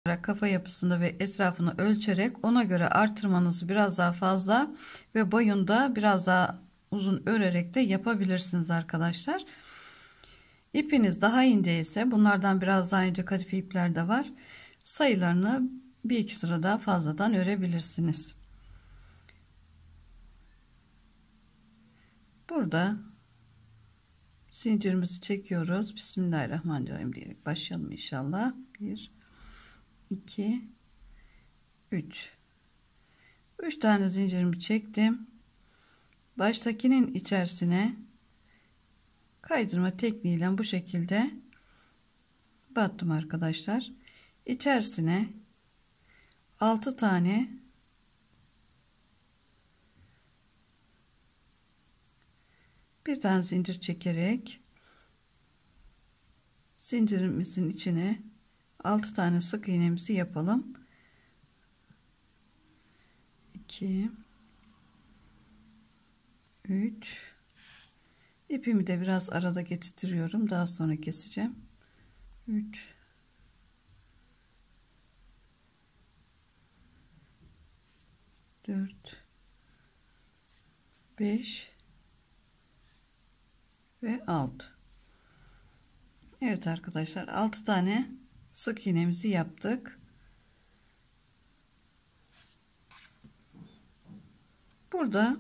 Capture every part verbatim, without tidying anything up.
kafa yapısını ve etrafını ölçerek ona göre artırmanızı biraz daha fazla ve boyunda biraz daha uzun örerek de yapabilirsiniz arkadaşlar. İpiniz daha ince ise, bunlardan biraz daha ince kadife ipler de var, sayılarını bir iki sıra daha fazladan örebilirsiniz. Burada zincirimizi çekiyoruz. Bismillahirrahmanirrahim diyerek başlayalım inşallah. bir iki üç üç tane zincirimi çektim. Baştakinin içerisine kaydırma tekniğiyle bu şekilde battım arkadaşlar. İçerisine altı tane bir tane zincir çekerek zincirimizin içine altı tane sık iğnemizi yapalım. iki üç ipimi de biraz arada getirtiyorum, daha sonra keseceğim. üç dört beş ve altı. Evet arkadaşlar, altı tane sık iğnemizi yaptık. Burada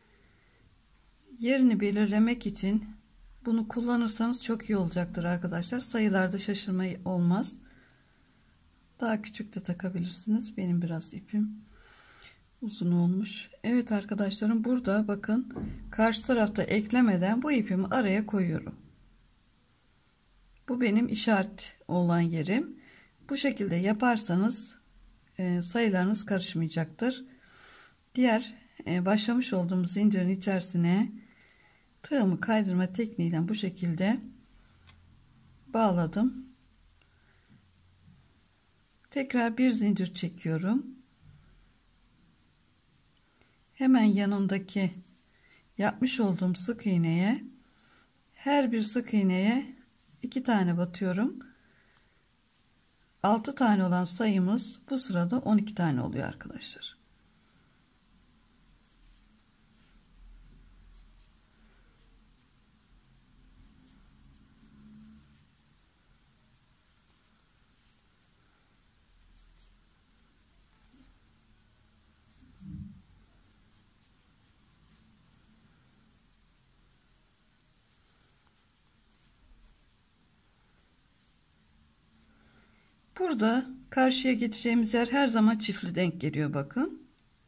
yerini belirlemek için bunu kullanırsanız çok iyi olacaktır arkadaşlar. Sayılarda şaşırma olmaz. Daha küçük de takabilirsiniz. Benim biraz ipim uzun olmuş. Evet arkadaşlarım, burada bakın, karşı tarafta eklemeden bu ipimi araya koyuyorum. Bu benim işaret olan yerim. Bu şekilde yaparsanız e, sayılarınız karışmayacaktır. Diğer e, başlamış olduğumuz zincirin içerisine tığımı kaydırma tekniğiyle bu şekilde bağladım. Tekrar bir zincir çekiyorum. Hemen yanındaki yapmış olduğum sık iğneye, her bir sık iğneye iki tane batıyorum. altı tane olan sayımız bu sırada on iki tane oluyor arkadaşlar. Burada karşıya geçeceğimiz yer her zaman çiftli denk geliyor bakın.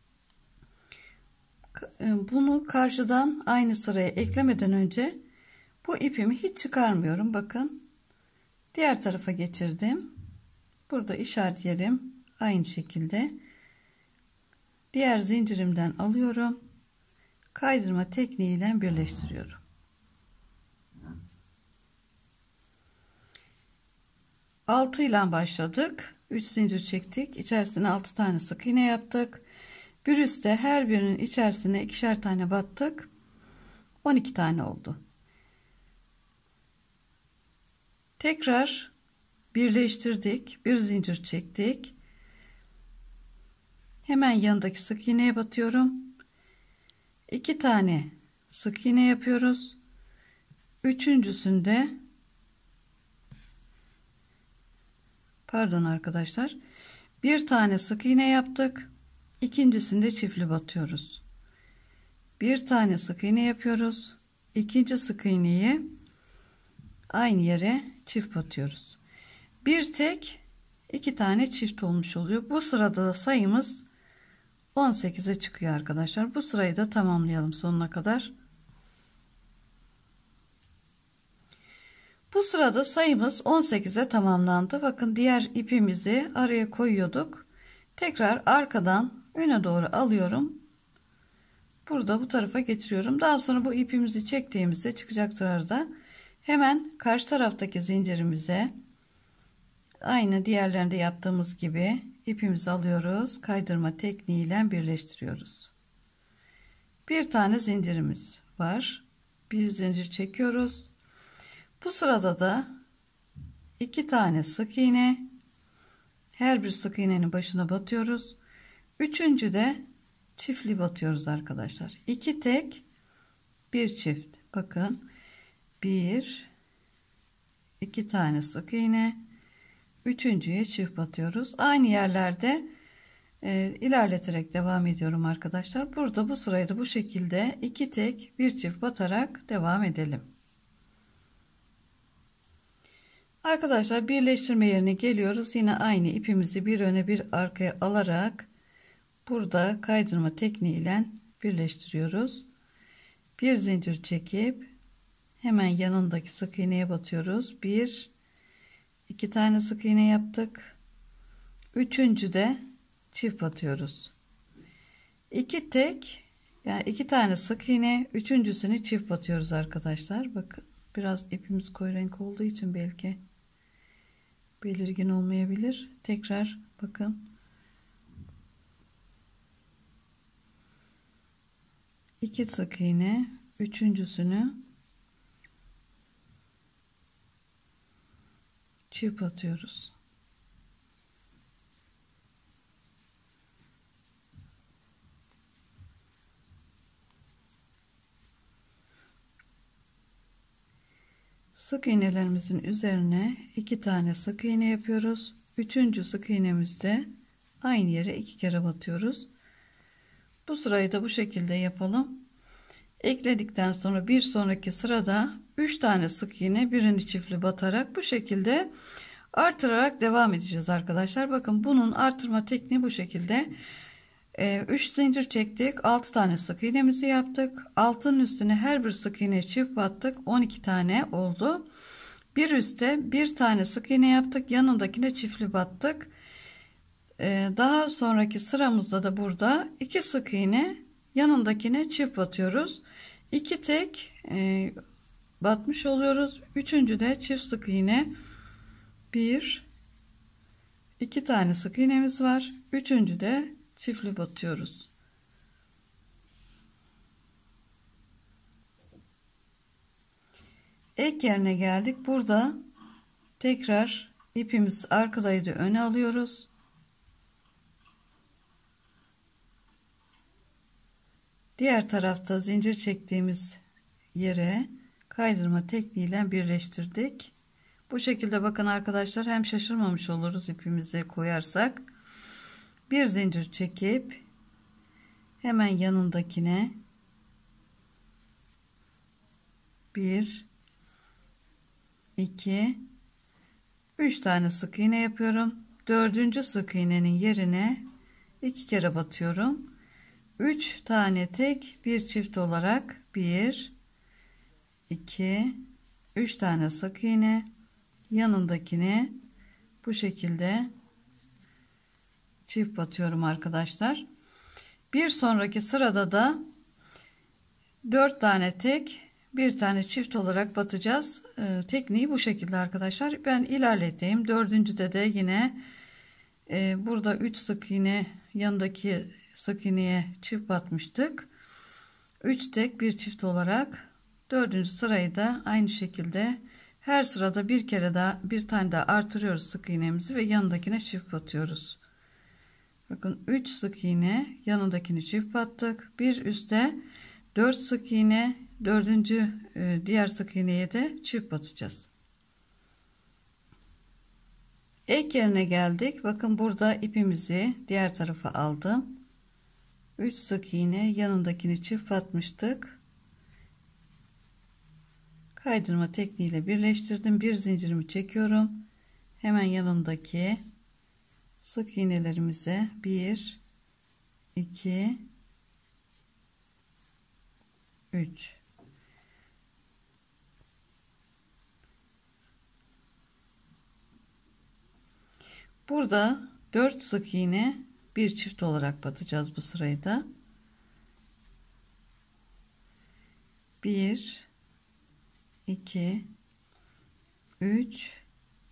Bunu karşıdan aynı sıraya eklemeden önce bu ipimi hiç çıkarmıyorum. Bakın, diğer tarafa geçirdim. Burada işaret yerim aynı şekilde. Diğer zincirimden alıyorum. Kaydırma tekniğiyle birleştiriyorum. altı ile başladık. üç zincir çektik. İçerisine altı tane sık iğne yaptık. Bir üstte her birinin içerisine ikişer tane battık. on iki tane oldu. Tekrar birleştirdik. Bir zincir çektik. Hemen yanındaki sık iğneye batıyorum. iki tane sık iğne yapıyoruz. Üçüncüsünde pardon arkadaşlar, bir tane sık iğne yaptık. İkincisinde çiftli batıyoruz. Bir tane sık iğne yapıyoruz. İkinci sık iğneyi aynı yere çift batıyoruz. Bir tek iki tane çift olmuş oluyor. Bu sırada da sayımız on sekize çıkıyor arkadaşlar. Bu sırayı da tamamlayalım sonuna kadar. Bu sırada sayımız on sekize tamamlandı. Bakın, diğer ipimizi araya koyuyorduk. Tekrar arkadan öne doğru alıyorum. Burada bu tarafa getiriyorum. Daha sonra bu ipimizi çektiğimizde çıkacaktır arada. Hemen karşı taraftaki zincirimize aynı diğerlerinde yaptığımız gibi ipimizi alıyoruz. Kaydırma tekniğiyle birleştiriyoruz. Bir tane zincirimiz var. Bir zincir çekiyoruz. Bu sırada da iki tane sık iğne, her bir sık iğnenin başına batıyoruz. Üçüncü de çiftli batıyoruz arkadaşlar. İki tek, bir çift. Bakın, bir, iki tane sık iğne, üçüncüye çift batıyoruz. Aynı yerlerde e, ilerleterek devam ediyorum arkadaşlar. Burada bu sırayı da bu şekilde iki tek, bir çift batarak devam edelim. Arkadaşlar, birleştirme yerine geliyoruz. Yine aynı ipimizi bir öne bir arkaya alarak burada kaydırma tekniği ile birleştiriyoruz. Bir zincir çekip hemen yanındaki sık iğneye batıyoruz. Bir, iki tane sık iğne yaptık. Üçüncü de çift batıyoruz. İki tek, yani iki tane sık iğne, üçüncüsünü çift batıyoruz arkadaşlar. Bakın, biraz ipimiz koyu renk olduğu için belki belirgin olmayabilir. Tekrar bakın. İki sık iğne, üçüncüsünü çift batıyoruz. Sık iğnelerimizin üzerine iki tane sık iğne yapıyoruz. Üçüncü sık iğnemizde aynı yere iki kere batıyoruz. Bu sırayı da bu şekilde yapalım. Ekledikten sonra bir sonraki sırada üç tane sık iğne, birini çiftli batarak bu şekilde artırarak devam edeceğiz arkadaşlar. Bakın, bunun artırma tekniği bu şekilde. üç zincir çektik, altı tane sık iğnemizi yaptık. Altının üstüne her bir sık iğne çift battık. on iki tane oldu. Bir üste bir tane sık iğne yaptık. Yanındakine çiftli battık. Daha sonraki sıramızda da burada iki sık iğne, yanındakine çift batıyoruz. iki tek e, batmış oluyoruz. Üçüncü de çift sık iğne. Bir, iki tane sık iğnemiz var. Üçüncü de çiftli batıyoruz. Ek yerine geldik. Burada tekrar ipimiz arkadaydı, öne alıyoruz. Diğer tarafta zincir çektiğimiz yere kaydırma tekniğiyle birleştirdik. Bu şekilde bakın arkadaşlar, hem şaşırmamış oluruz ipimizi koyarsak. Bir zincir çekip hemen yanındakine bir, iki, üç tane sık iğne yapıyorum. Dördüncü sık iğnenin yerine iki kere batıyorum. üç tane tek, bir çift olarak bir, iki, üç tane sık iğne, yanındakine bu şekilde çift batıyorum arkadaşlar. Bir sonraki sırada da dört tane tek, bir tane çift olarak batacağız. Ee, tekniği bu şekilde arkadaşlar. Ben ilerleteyim. Dördüncüde de yine e, burada üç sık iğne, yanındaki sık iğneye çift batmıştık. üç tek, bir çift olarak dördüncü sırayı da aynı şekilde her sırada bir kere daha, bir tane daha artırıyoruz sık iğnemizi ve yanındakine çift batıyoruz. Bakın, üç sık iğne, yanındakini çift battık. Bir üstte dört sık iğne, dördüncü e, diğer sık iğneye de çift batacağız. Ek yerine geldik. Bakın, burada ipimizi diğer tarafa aldım. üç sık iğne, yanındakini çift batmıştık. Kaydırma tekniğiyle birleştirdim. Bir zincirimi çekiyorum. Hemen yanındaki sık iğnelerimize bir, iki, üç. Burada dört sık iğne, bir çift olarak batacağız bu sırayı da. bir, iki, üç,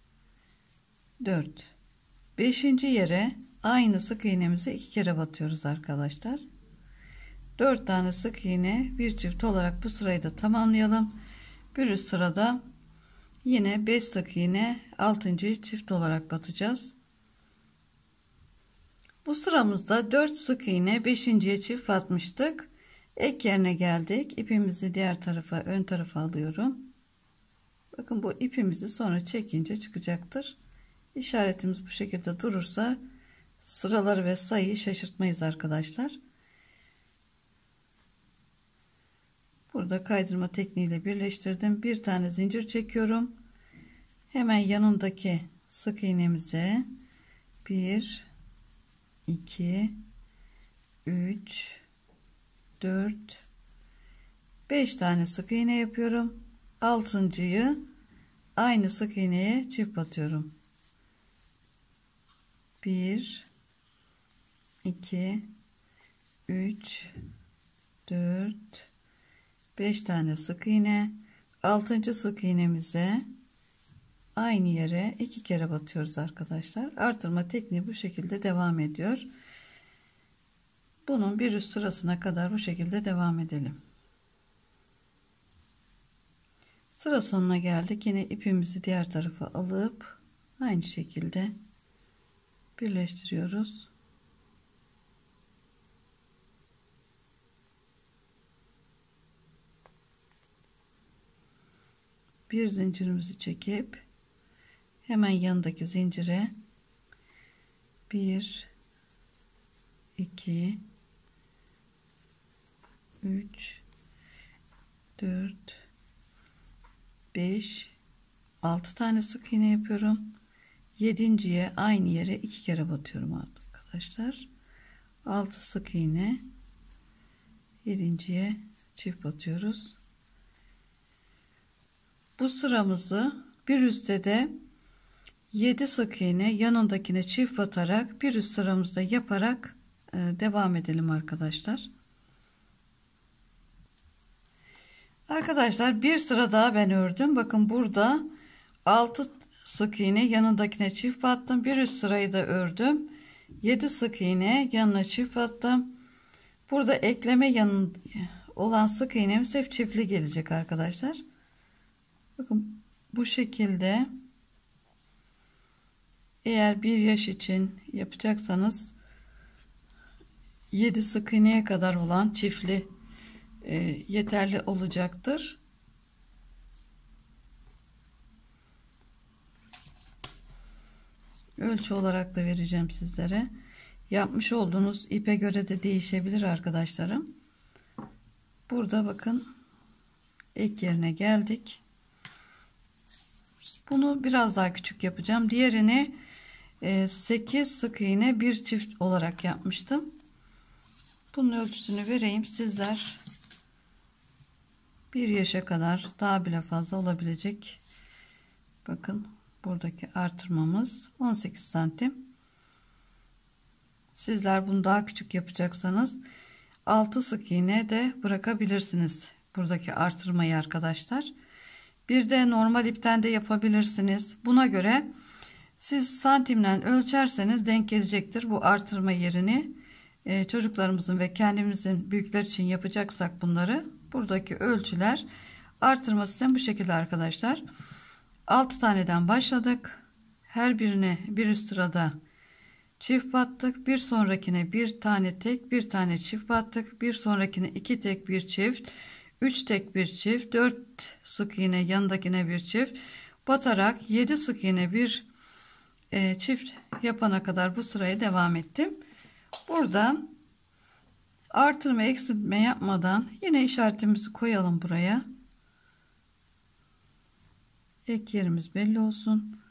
dört. beşinci yere aynı sık iğnemizi iki kere batıyoruz arkadaşlar. dört tane sık iğne, bir çift olarak bu sırayı da tamamlayalım. Bir üst sırada yine beş sık iğne, altıncıyı çift olarak batacağız. Bu sıramızda dört sık iğne beşinciye çift batmıştık. Ek yerine geldik. İpimizi diğer tarafa, ön tarafa alıyorum. Bakın bu ipimizi sonra çekince çıkacaktır. İşaretimiz bu şekilde durursa sıraları ve sayıyı şaşırtmayız arkadaşlar. Burada kaydırma tekniğiyle birleştirdim. Bir tane zincir çekiyorum. Hemen yanındaki sık iğnemize bir, iki, üç, dört, beş tane sık iğne yapıyorum. altıncıyı aynı sık iğneye çift batıyorum. bir, iki, üç, dört, beş tane sık iğne. altıncı sık iğnemize aynı yere iki kere batıyoruz arkadaşlar. Artırma tekniği bu şekilde devam ediyor. Bunun bir üst sırasına kadar bu şekilde devam edelim. Sıra sonuna geldik. Yine ipimizi diğer tarafa alıp aynı şekilde birleştiriyoruz. Bir zincirimizi çekip hemen yanındaki zincire bir, iki, üç, dört, beş, altı tane sık iğne yapıyorum. yedinciye aynı yere iki kere batıyorum arkadaşlar. altı sık iğne, yedinciye çift batıyoruz. Bu sıramızı bir üstte de yedi sık iğne yanındakine çift batarak bir üst sıramızda yaparak e, devam edelim arkadaşlar. Arkadaşlar bir sıra daha ben ördüm. Bakın burada altı sık iğne yanındakine çift battım. Bir üst sırayı da ördüm. yedi sık iğne yanına çift battım. Burada ekleme yanında olan sık iğnemiz hep çiftli gelecek arkadaşlar. Bakın bu şekilde eğer bir yaş için yapacaksanız yedi sık iğneye kadar olan çiftli e, yeterli olacaktır. Ölçü olarak da vereceğim sizlere. Yapmış olduğunuz ipe göre de değişebilir arkadaşlarım. Burada bakın ek yerine geldik. Bunu biraz daha küçük yapacağım. Diğerini sekiz sık iğne bir çift olarak yapmıştım. Bunun ölçüsünü vereyim. Sizler bir yaşa kadar daha bile fazla olabilecek. Bakın buradaki artırmamız on sekiz santim. Sizler bunu daha küçük yapacaksanız altı sık iğne de bırakabilirsiniz. Buradaki artırmayı arkadaşlar. Bir de normal ipten de yapabilirsiniz. Buna göre siz santimden ölçerseniz denk gelecektir. Bu artırma yerini e, çocuklarımızın ve kendimizin büyükler için yapacaksak bunları buradaki ölçüler artırma sistemi bu şekilde arkadaşlar. altı taneden başladık. Her birine bir üst sırada çift battık. Bir sonrakine bir tane tek bir tane çift battık. Bir sonrakine iki tek bir çift. üç tek bir çift, dört sık iğne yanındakine bir çift batarak yedi sık iğne bir e, çift yapana kadar bu sıraya devam ettim. Burada artırma eksiltme yapmadan yine işaretimizi koyalım buraya. Ek yerimiz belli olsun.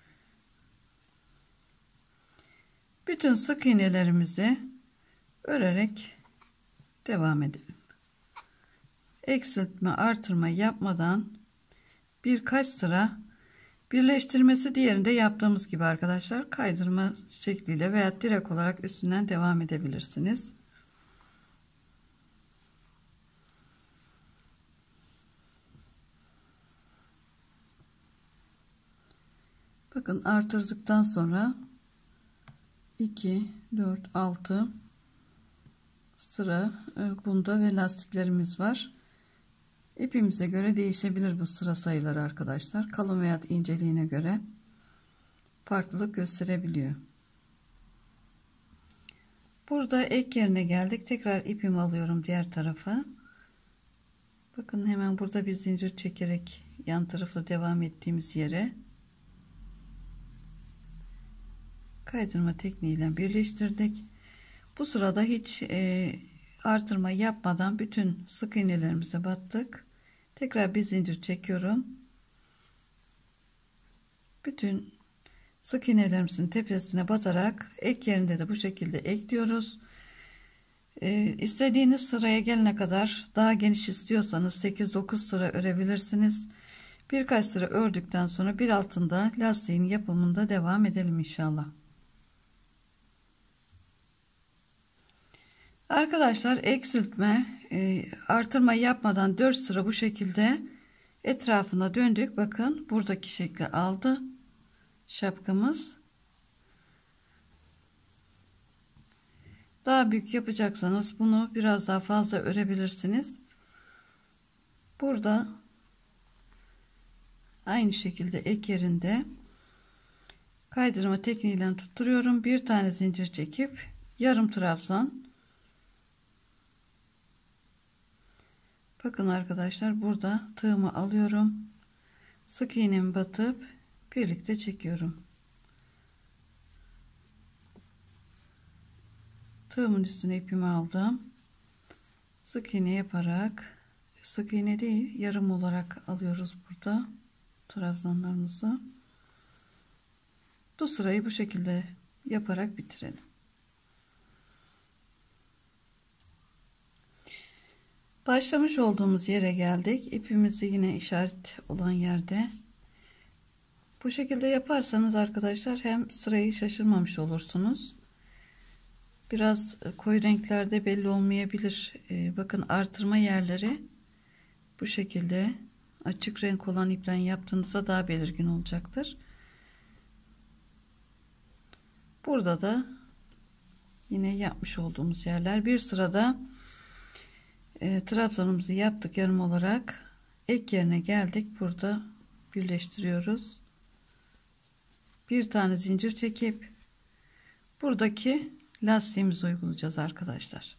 Bütün sık iğnelerimizi örerek devam edelim. Eksiltme artırma yapmadan birkaç sıra birleştirmesi diğerinde yaptığımız gibi arkadaşlar kaydırma şekliyle veya direkt olarak üstünden devam edebilirsiniz. Bakın artırdıktan sonra iki, dört, altı sıra bunda ve lastiklerimiz var. İpimize göre değişebilir bu sıra sayıları arkadaşlar. Kalın veya inceliğine göre farklılık gösterebiliyor. Burada ek yerine geldik. Tekrar ipimi alıyorum diğer tarafa. Bakın hemen burada bir zincir çekerek yan tarafa devam ettiğimiz yere kaydırma tekniğiyle birleştirdik. Bu sırada hiç e, artırma yapmadan bütün sık iğnelerimize battık. Tekrar bir zincir çekiyorum. Bütün sık iğnelerimizin tepesine batarak ek yerinde de bu şekilde ekliyoruz. Ee, istediğiniz sıraya gelene kadar daha geniş istiyorsanız sekiz dokuz sıra örebilirsiniz. Birkaç sıra ördükten sonra bir altında lastiğin yapımında devam edelim inşallah. Arkadaşlar eksiltme e, artırma yapmadan dört sıra bu şekilde etrafına döndük. Bakın buradaki şekli aldı şapkamız. Daha büyük yapacaksanız bunu biraz daha fazla örebilirsiniz. Burada aynı şekilde ek yerinde kaydırma tekniğiyle tutturuyorum. Bir tane zincir çekip yarım trabzan. Bakın arkadaşlar burada tığımı alıyorum. Sık iğnemi batıp birlikte çekiyorum. Tığımın üstüne ipimi aldım. Sık iğne yaparak, sık iğne değil yarım olarak alıyoruz burada trabzanlarımızı. Bu sırayı bu şekilde yaparak bitirelim. Başlamış olduğumuz yere geldik. İpimizi yine işaret olan yerde. Bu şekilde yaparsanız arkadaşlar hem sırayı şaşırmamış olursunuz. Biraz koyu renklerde belli olmayabilir. Ee, bakın artırma yerleri bu şekilde açık renk olan iple yaptığınızda daha belirgin olacaktır. Burada da yine yapmış olduğumuz yerler bir sırada e, trabzanımızı yaptık yarım olarak. Ek yerine geldik. Burada birleştiriyoruz. Bir tane zincir çekip buradaki lastiğimizi uygulayacağız arkadaşlar.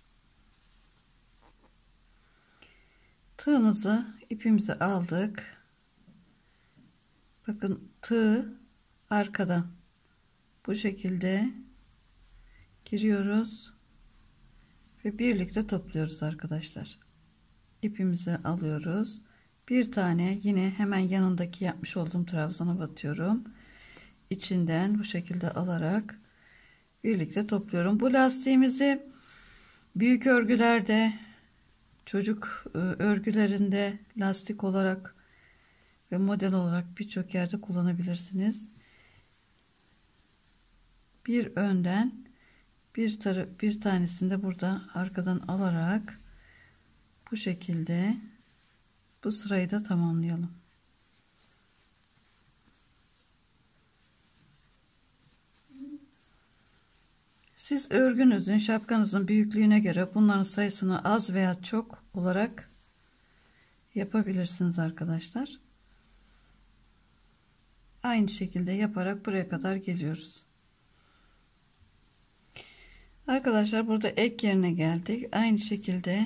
Tığımızı ipimizi aldık. Bakın tığ arkadan bu şekilde giriyoruz ve birlikte topluyoruz arkadaşlar. İpimizi alıyoruz. Bir tane yine hemen yanındaki yapmış olduğum trabzana batıyorum. İçinden bu şekilde alarak birlikte topluyorum. Bu lastiğimizi büyük örgülerde, çocuk örgülerinde lastik olarak ve model olarak birçok yerde kullanabilirsiniz. Bir önden bir tarı bir tanesini de burada arkadan alarak bu şekilde bu sırayı da tamamlayalım. Siz örgünüzün, şapkanızın büyüklüğüne göre bunların sayısını az veya çok olarak yapabilirsiniz arkadaşlar. Aynı şekilde yaparak buraya kadar geliyoruz. Arkadaşlar burada ek yerine geldik. Aynı şekilde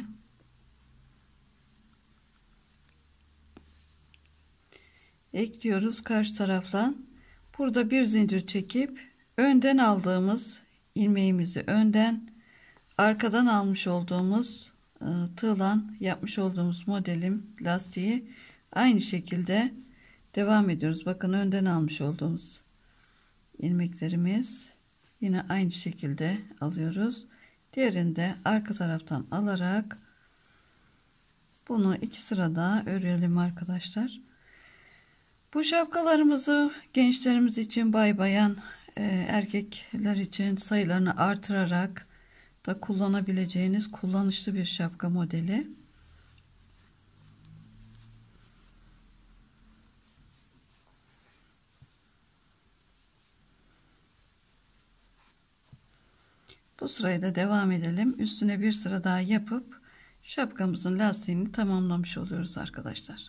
ekliyoruz karşı tarafla. Burada bir zincir çekip önden aldığımız ilmeğimizi önden, arkadan almış olduğumuz e, tığla yapmış olduğumuz modelim lastiği aynı şekilde devam ediyoruz. Bakın önden almış olduğumuz ilmeklerimiz yine aynı şekilde alıyoruz. Diğerini de arka taraftan alarak bunu iki sırada örelim arkadaşlar. Bu şapkalarımızı gençlerimiz için, bay bayan, erkekler için sayılarını artırarak da kullanabileceğiniz kullanışlı bir şapka modeli. Bu sırayı da devam edelim. Üstüne bir sıra daha yapıp şapkamızın lastiğini tamamlamış oluyoruz arkadaşlar.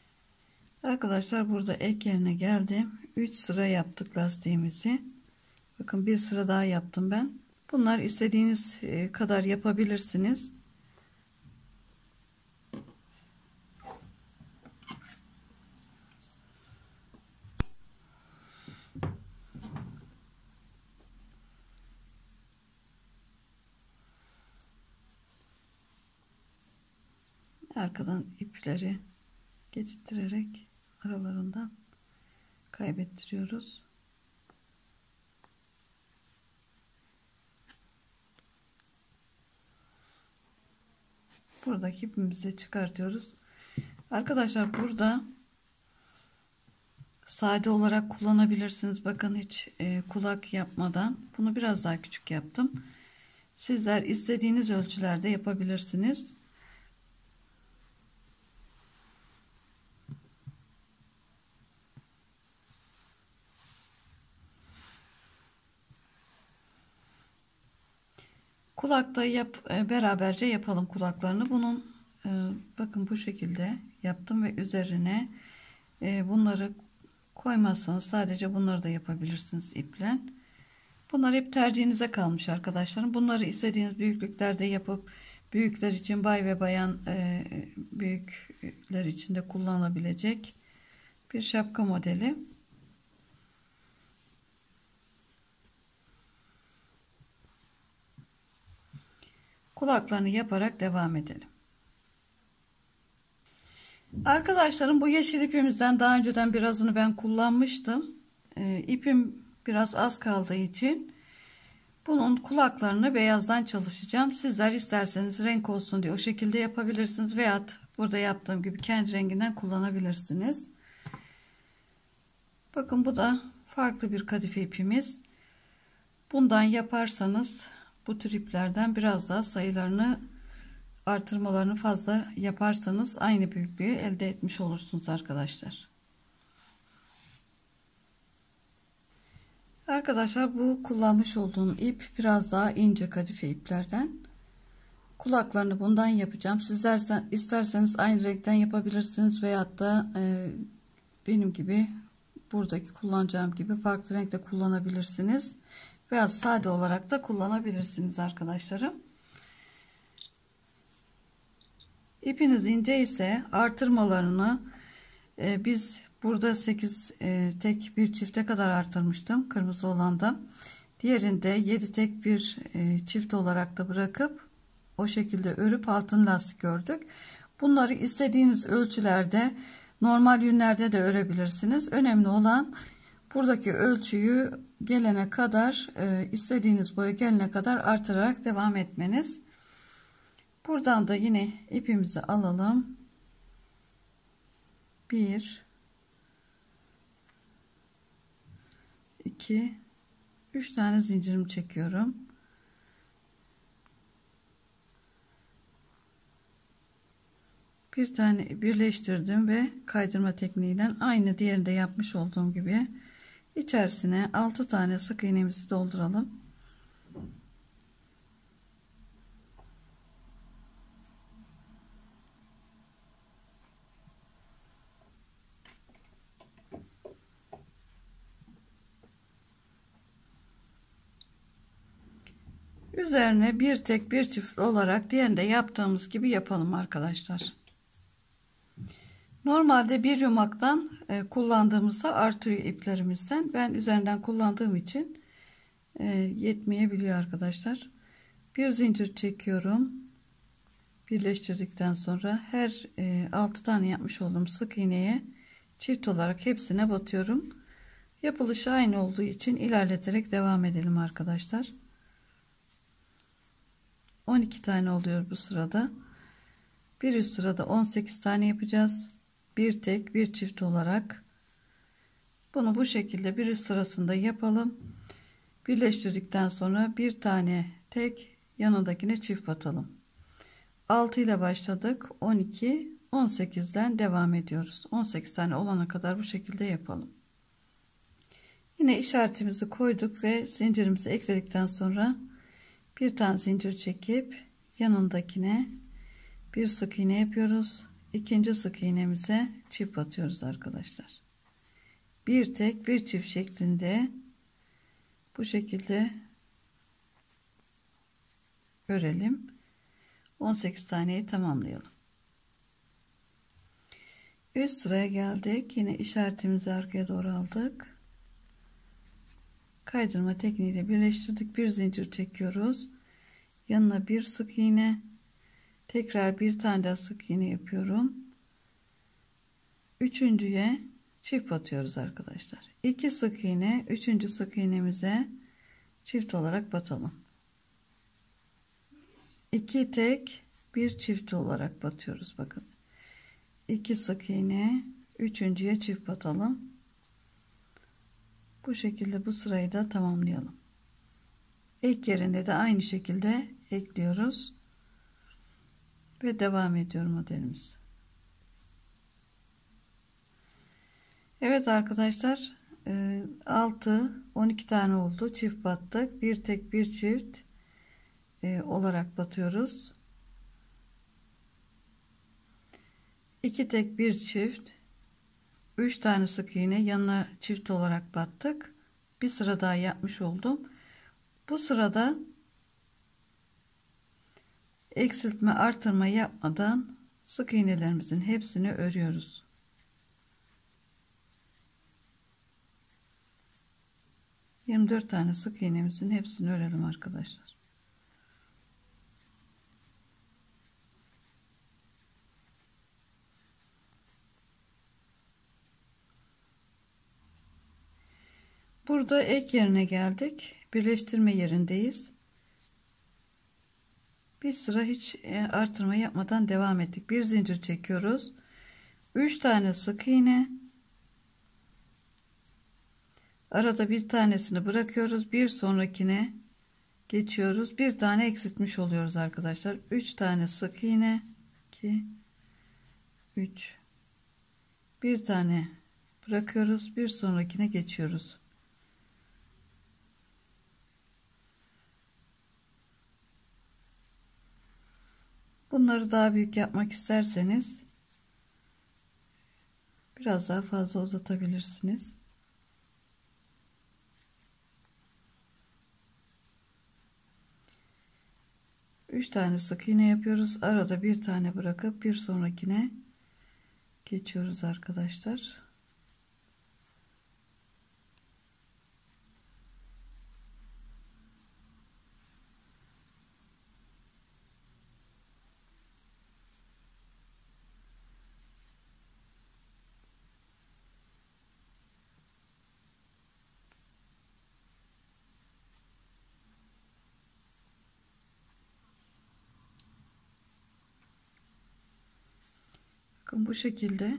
Arkadaşlar burada ek yerine geldim. üç sıra yaptık lastiğimizi. Bakın bir sıra daha yaptım ben. Bunlar istediğiniz kadar yapabilirsiniz. Arkadan ipleri geçirerek aralarından kaybettiriyoruz. Buradaki ipimizi çıkartıyoruz. Arkadaşlar burada sade olarak kullanabilirsiniz. Bakın hiç e, kulak yapmadan bunu biraz daha küçük yaptım. Sizler istediğiniz ölçülerde yapabilirsiniz. Kulakta yap, e, beraberce yapalım kulaklarını. Bunun e, bakın bu şekilde yaptım ve üzerine e, bunları koymazsanız sadece bunları da yapabilirsiniz iple. Bunlar hep tercihinize kalmış arkadaşlarım. Bunları istediğiniz büyüklüklerde yapıp büyükler için, bay ve bayan e, büyükler için de kullanılabilecek bir şapka modeli. Kulaklarını yaparak devam edelim. Arkadaşlarım bu yeşil ipimizden daha önceden birazını ben kullanmıştım. E, ipim biraz az kaldığı için bunun kulaklarını beyazdan çalışacağım. Sizler isterseniz renk olsun diye o şekilde yapabilirsiniz. Veyahut burada yaptığım gibi kendi renginden kullanabilirsiniz. Bakın bu da farklı bir kadife ipimiz. Bundan yaparsanız bu tür iplerden biraz daha sayılarını artırmalarını fazla yaparsanız aynı büyüklüğü elde etmiş olursunuz arkadaşlar. Arkadaşlar bu kullanmış olduğum ip biraz daha ince kadife iplerden. Kulaklarını bundan yapacağım. Sizler isterseniz aynı renkten yapabilirsiniz veyahut da e, benim gibi buradaki kullanacağım gibi farklı renkte kullanabilirsiniz. Veya sade olarak da kullanabilirsiniz arkadaşlarım. İpiniz ince ise artırmalarını e, biz burada sekiz e, tek bir çifte kadar artırmıştım kırmızı olanda. Diğerinde yedi tek bir e, çift olarak da bırakıp o şekilde örüp altın lastik ördük. Bunları istediğiniz ölçülerde normal yünlerde de örebilirsiniz. Önemli olan buradaki ölçüyü gelene kadar e, istediğiniz boya gelene kadar artırarak devam etmeniz. Buradan da yine ipimizi alalım. bir iki üç tane zincirimi çekiyorum. Bir tane birleştirdim ve kaydırma tekniğiyle aynı diğerinde yapmış olduğum gibi içerisine altı tane sık iğnemizi dolduralım. Üzerine bir tek bir çift olarak diğerinde yaptığımız gibi yapalım arkadaşlar. Normalde bir yumaktan e, kullandığımızda artıyor iplerimizden. Ben üzerinden kullandığım için e, yetmeyebiliyor arkadaşlar. Bir zincir çekiyorum. Birleştirdikten sonra her e, altı tane yapmış olduğum sık iğneye çift olarak hepsine batıyorum. Yapılışı aynı olduğu için ilerleterek devam edelim arkadaşlar. on iki tane oluyor bu sırada. Bir üst sırada on sekiz tane yapacağız. Bir tek bir çift olarak. Bunu bu şekilde bir üst sırasında yapalım. Birleştirdikten sonra bir tane tek yanındakine çift batalım. altı ile başladık. on iki, on sekizden devam ediyoruz. on sekiz tane olana kadar bu şekilde yapalım. Yine işaretimizi koyduk ve zincirimizi ekledikten sonra bir tane zincir çekip yanındakine bir sık iğne yapıyoruz. İkinci sık iğnemize çift batıyoruz arkadaşlar. Bir tek bir çift şeklinde Bu şekilde örelim. on sekiz taneyi tamamlayalım. Üst sıraya geldik. Yine işaretimizi arkaya doğru aldık. Kaydırma tekniğiyle birleştirdik. Bir zincir çekiyoruz. Yanına bir sık iğne. Tekrar bir tane daha sık iğne yapıyorum. Üçüncüye çift batıyoruz arkadaşlar. iki sık iğne, üçüncü sık iğnemize çift olarak batalım. iki tek, bir çift olarak batıyoruz. Bakın. iki sık iğne, üçüncüye çift batalım. Bu şekilde bu sırayı da tamamlayalım. İlk yerinde de aynı şekilde ekliyoruz ve devam ediyor modelimiz. Evet arkadaşlar, altı on iki tane oldu, çift battık. Bir tek bir çift olarak batıyoruz. iki tek bir çift, üç tane sık iğne, yanına çift olarak battık. Bir sıra daha yapmış oldum. Bu sırada eksiltme artırma yapmadan sık iğnelerimizin hepsini örüyoruz. yirmi dört tane sık iğnemizin hepsini örelim arkadaşlar. Burada ek yerine geldik. Birleştirme yerindeyiz. Bir sıra hiç artırma yapmadan devam ettik. Bir zincir çekiyoruz. üç tane sık iğne. Arada bir tanesini bırakıyoruz. Bir sonrakine geçiyoruz. Bir tane eksiltmiş oluyoruz arkadaşlar. üç tane sık iğne. iki, üç. Bir tane bırakıyoruz. Bir sonrakine geçiyoruz. Bunları daha büyük yapmak isterseniz biraz daha fazla uzatabilirsiniz. üç tane sık iğne yapıyoruz. Arada bir tane bırakıp bir sonrakine geçiyoruz arkadaşlar. Bakın bu şekilde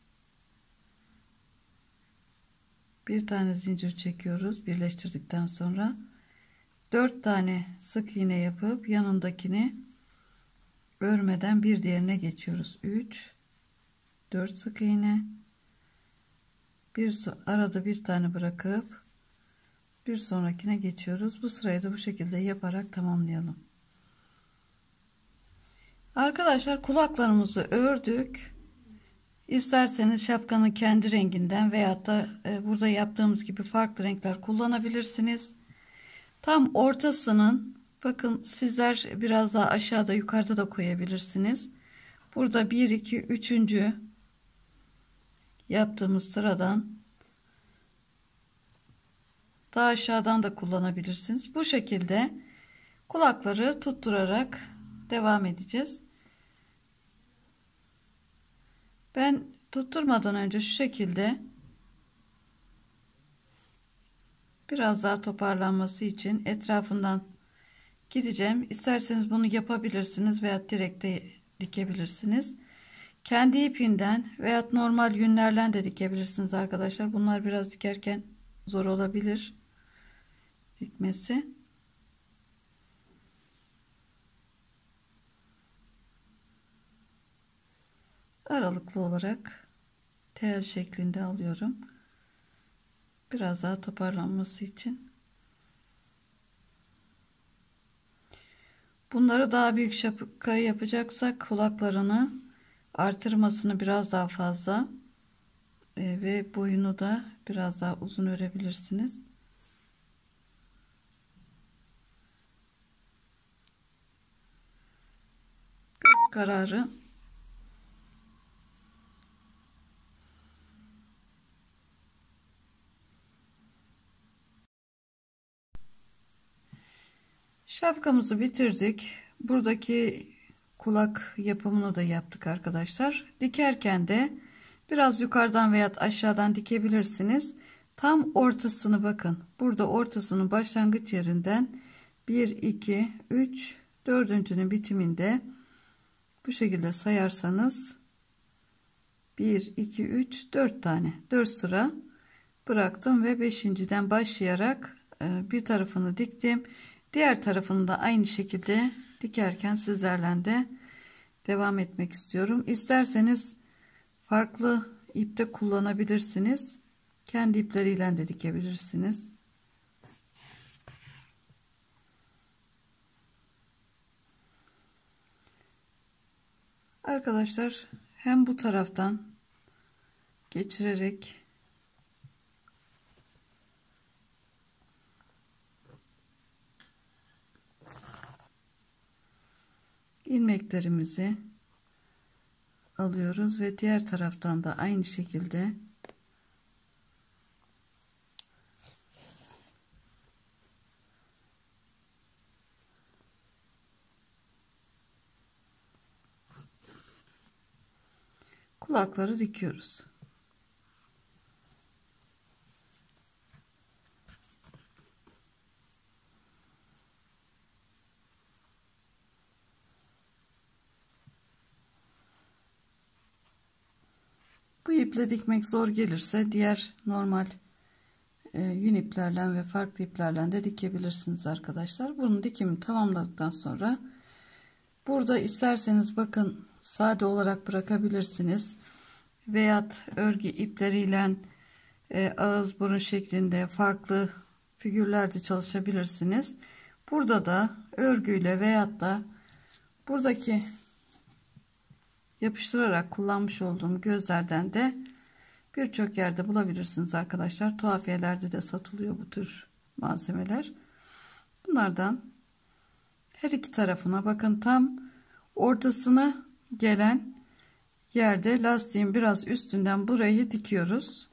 bir tane zincir çekiyoruz. Birleştirdikten sonra dört tane sık iğne yapıp yanındakini örmeden bir diğerine geçiyoruz. üç, dört sık iğne, bir arada bir tane bırakıp bir sonrakine geçiyoruz. Bu sırayı da bu şekilde yaparak tamamlayalım. Arkadaşlar, kulaklarımızı ördük. İsterseniz şapkanın kendi renginden veyahut da burada yaptığımız gibi farklı renkler kullanabilirsiniz. Tam ortasının, bakın sizler biraz daha aşağıda yukarıda da koyabilirsiniz. Burada bir iki üçüncü yaptığımız sıradan daha aşağıdan da kullanabilirsiniz. Bu şekilde kulakları tutturarak devam edeceğiz. Ben tutturmadan önce şu şekilde biraz daha toparlanması için etrafından gideceğim. İsterseniz bunu yapabilirsiniz veya direkt de dikebilirsiniz. Kendi ipinden veya normal yünlerle de dikebilirsiniz arkadaşlar. Bunlar biraz dikerken zor olabilir dikmesi. Aralıklı olarak tel şeklinde alıyorum. Biraz daha toparlanması için. Bunları daha büyük şapka yapacaksak kulaklarını artırmasını biraz daha fazla e, ve boyunu da biraz daha uzun örebilirsiniz. kararı. Şapkamızı bitirdik. Buradaki kulak yapımını da yaptık arkadaşlar. Dikerken de biraz yukarıdan veya aşağıdan dikebilirsiniz. Tam ortasını bakın. Burada ortasının başlangıç yerinden bir, iki, üç, dördüncünün bitiminde bu şekilde sayarsanız bir, iki, üç, dört tane, dört sıra bıraktım ve beşinciden başlayarak bir tarafını diktim. Diğer tarafını da aynı şekilde dikerken sizlerle de devam etmek istiyorum. İsterseniz farklı ipte kullanabilirsiniz. Kendi ipleriyle de dikebilirsiniz. Arkadaşlar hem bu taraftan geçirerek ilmeklerimizi alıyoruz ve diğer taraftan da aynı şekilde kulakları dikiyoruz. Bu iple dikmek zor gelirse diğer normal e, yün iplerle ve farklı iplerle de dikebilirsiniz arkadaşlar. Bunun dikimini tamamladıktan sonra burada isterseniz bakın sade olarak bırakabilirsiniz. Veyahut örgü ipleriyle e, ağız burun şeklinde farklı figürlerde çalışabilirsiniz. Burada da örgüyle veyahut da buradaki yapıştırarak kullanmış olduğum gözlerden de birçok yerde bulabilirsiniz arkadaşlar. Tuhafiyelerde de satılıyor bu tür malzemeler. Bunlardan her iki tarafına bakın, tam ortasına gelen yerde lastiğin biraz üstünden burayı dikiyoruz.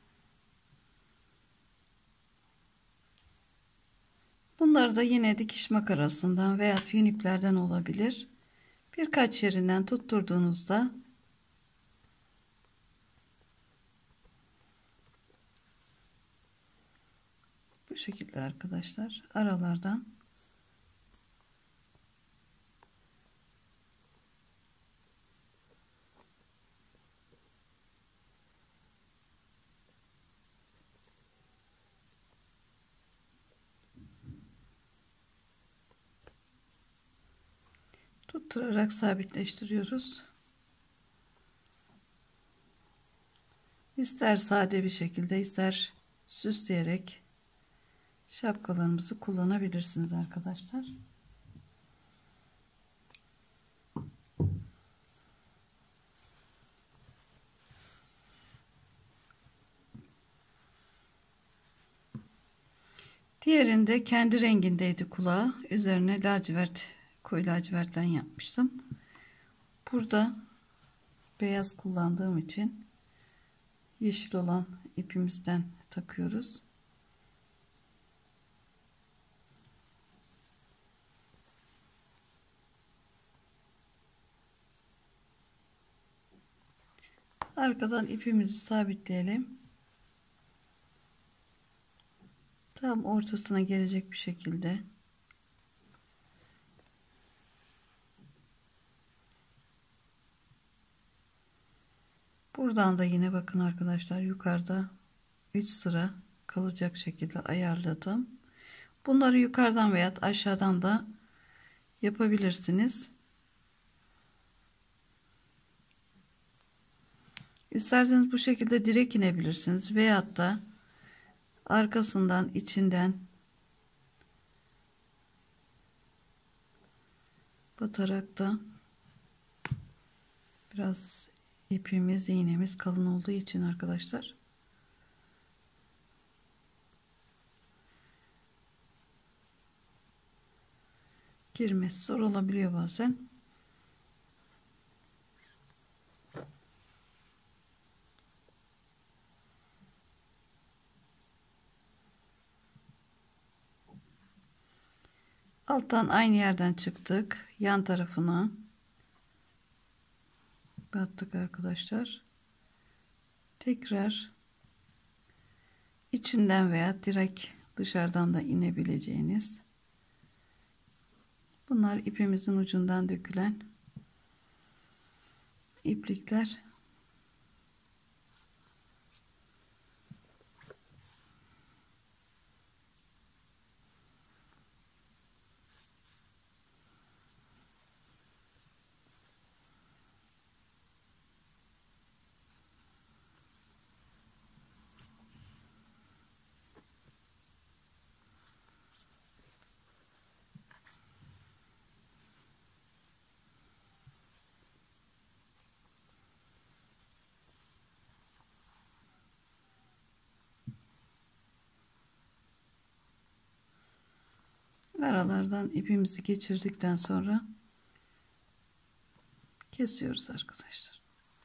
Bunları da yine dikiş makarasından veya yün iplerden olabilir. Birkaç yerinden tutturduğunuzda bu şekilde arkadaşlar aralardan tutturarak sabitleştiriyoruz. İster sade bir şekilde ister süsleyerek şapkalarımızı kullanabilirsiniz arkadaşlar. Diğerinde kendi rengindeydi kulağı. Üzerine lacivert, koyu lacivertten yapmıştım. Burada beyaz kullandığım için yeşil olan ipimizden takıyoruz. Arkadan ipimizi sabitleyelim. Tam ortasına gelecek bir şekilde. Buradan da yine bakın arkadaşlar yukarıda üç sıra kalacak şekilde ayarladım. Bunları yukarıdan veya aşağıdan da yapabilirsiniz. İsterseniz bu şekilde direkt inebilirsiniz veyahut da arkasından içinden batarak da biraz ipimiz iğnemiz kalın olduğu için arkadaşlar girmesi zor olabiliyor bazen. Alttan aynı yerden çıktık. Yan tarafına battık arkadaşlar. Tekrar içinden veya direkt dışarıdan da inebileceğiniz. Bunlar ipimizin ucundan dökülen iplikler. Aralardan ipimizi geçirdikten sonra kesiyoruz arkadaşlar.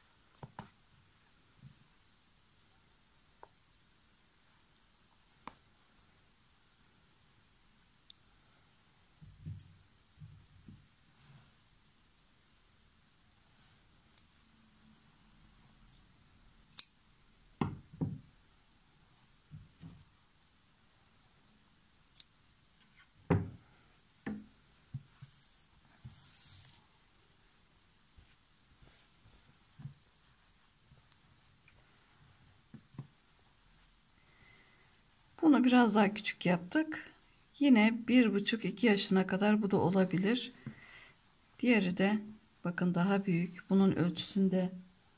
Bunu biraz daha küçük yaptık. Yine bir buçuk iki yaşına kadar bu da olabilir. Diğeri de bakın daha büyük. Bunun ölçüsünde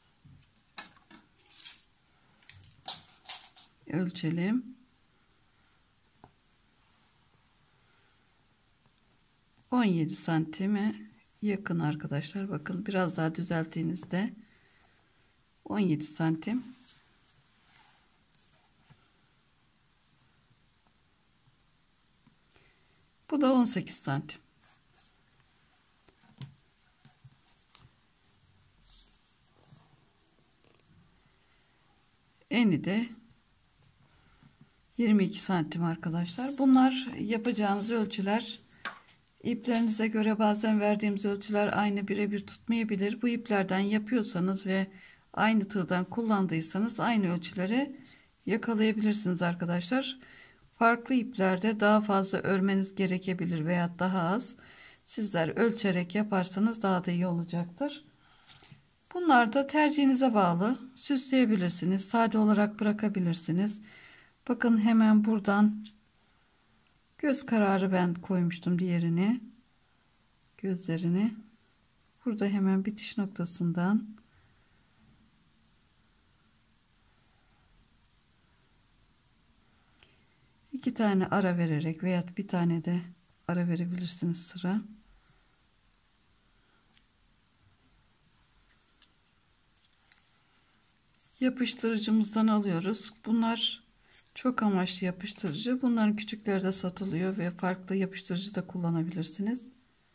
ölçelim. on yedi santime yakın arkadaşlar. Bakın biraz daha düzelttiğinizde on yedi santim. Bu da on sekiz santim. Eni de yirmi iki santim arkadaşlar. Bunlar yapacağınız ölçüler. İplerinize göre bazen verdiğimiz ölçüler aynı birebir tutmayabilir. Bu iplerden yapıyorsanız ve aynı tığdan kullandıysanız aynı ölçüleri yakalayabilirsiniz arkadaşlar. Farklı iplerde daha fazla örmeniz gerekebilir veya daha az. Sizler ölçerek yaparsanız daha da iyi olacaktır. Bunlar da tercihinize bağlı. Süsleyebilirsiniz. Sade olarak bırakabilirsiniz. Bakın hemen buradan göz kararı ben koymuştum diğerini. Gözlerini. Burada hemen bitiş noktasından iki tane ara vererek veya bir tane de ara verebilirsiniz sıra. Yapıştırıcımızdan alıyoruz. Bunlar çok amaçlı yapıştırıcı. Bunların küçükleri de satılıyor ve farklı yapıştırıcı da kullanabilirsiniz.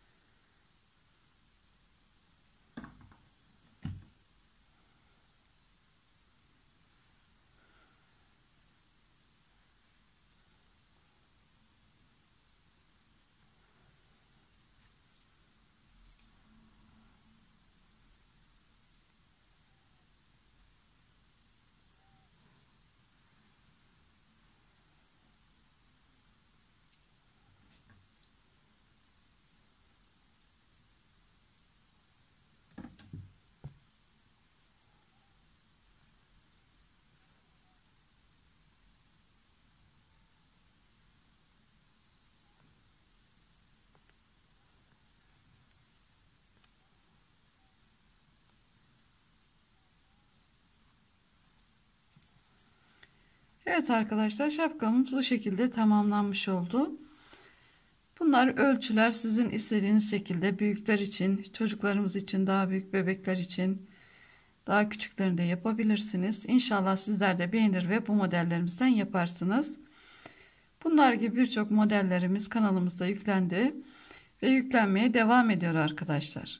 Evet arkadaşlar, şapkamız bu şekilde tamamlanmış oldu. Bunlar ölçüler sizin istediğiniz şekilde, büyükler için, çocuklarımız için, daha büyük bebekler için, daha küçüklerini de yapabilirsiniz. İnşallah sizler de beğenir ve bu modellerimizden yaparsınız. Bunlar gibi birçok modellerimiz kanalımızda yüklendi ve yüklenmeye devam ediyor arkadaşlar.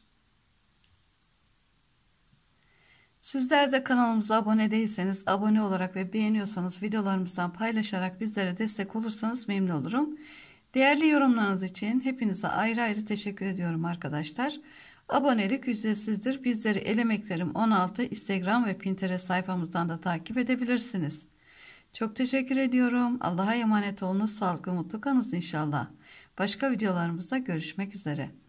Sizler de kanalımıza abone değilseniz abone olarak ve beğeniyorsanız videolarımızdan paylaşarak bizlere destek olursanız memnun olurum. Değerli yorumlarınız için hepinize ayrı ayrı teşekkür ediyorum arkadaşlar. Abonelik ücretsizdir. Bizleri Elemeklerim on altı Instagram ve Pinterest sayfamızdan da takip edebilirsiniz. Çok teşekkür ediyorum. Allah'a emanet olunuz. Sağlıklı mutlu kalınız inşallah. Başka videolarımızda görüşmek üzere.